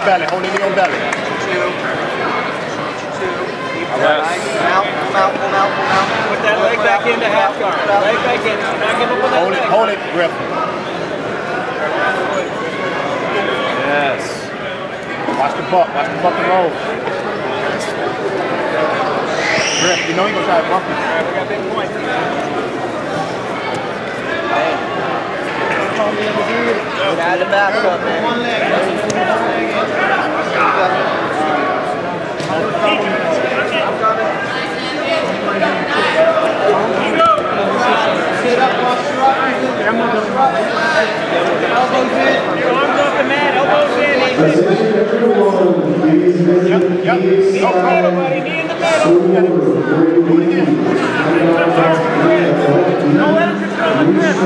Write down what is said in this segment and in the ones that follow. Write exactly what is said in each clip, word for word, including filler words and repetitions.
belly. Hold the knee on belly. Two. Two. Keep All that. right. Pull out, pull out, pull out, pull out. Put that leg back into half guard. Leg back in. Not give up with that Hold it, leg. hold it, Griff. Yes. Watch the buck, watch the buck and roll. Griff, you know you're gonna try to bump it. All right, we got big points. Get out of the back up, man. One leg. Sit up, watch your elbows in. Your arms off the mat, elbows in. Yep, yep. Knee in the middle, buddy. Knee in the middle. Do it again. Don't let him control the grip.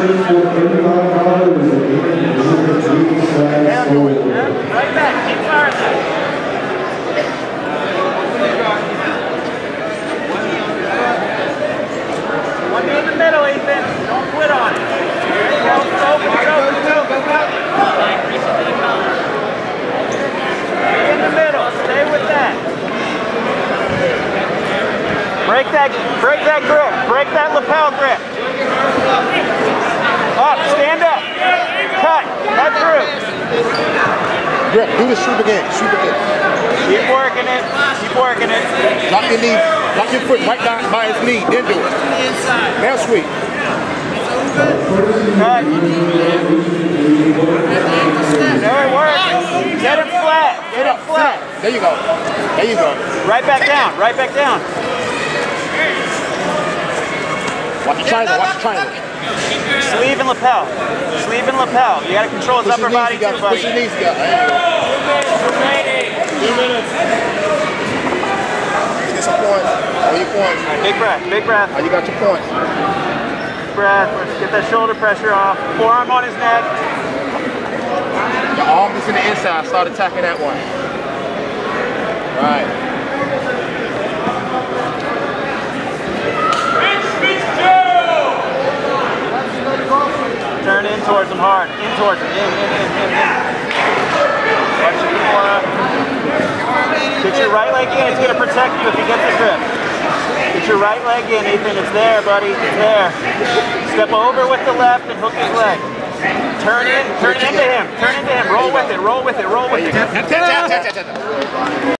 Now do it. Yeah, right back. Keep firing that. One knee in the middle, Ethan. Don't quit on it. There you go. Go, go, go, go, go, go. In the middle. Stay with that. Break that, break that grip. Break that lapel grip. Up, stand up. Cut. Head through. Griff, do the sweep again. Sweep again. Keep working it. Keep working it. Drop your knee. Drop your foot right down by his knee. Then do it. Now sweep. Cut. There it works. Get him flat. Get him flat. There you go. There you go. Right back down. Right back down. Watch the triangle. Watch the triangle. Sleeve and lapel. Sleeve and lapel. You got to control his Push upper his knees body together. too, buddy. Push his knees together. There you go. Two minutes. Get some points. All your points. All right, big breath. Big breath. How you got your points? Big breath. Let's get that shoulder pressure off. Forearm on his neck. Your arm is in the inside. Start attacking that one. Right. Turn in towards him hard. In towards him. In, in, in, in, in. Watch your femora. Get your right leg in. It's going to protect you if he gets the grip. Get your right leg in, Ethan. It's there, buddy. It's there. Step over with the left and hook his leg. Turn in. Turn into him. Turn into him. Roll with it. Roll with it. Roll with it.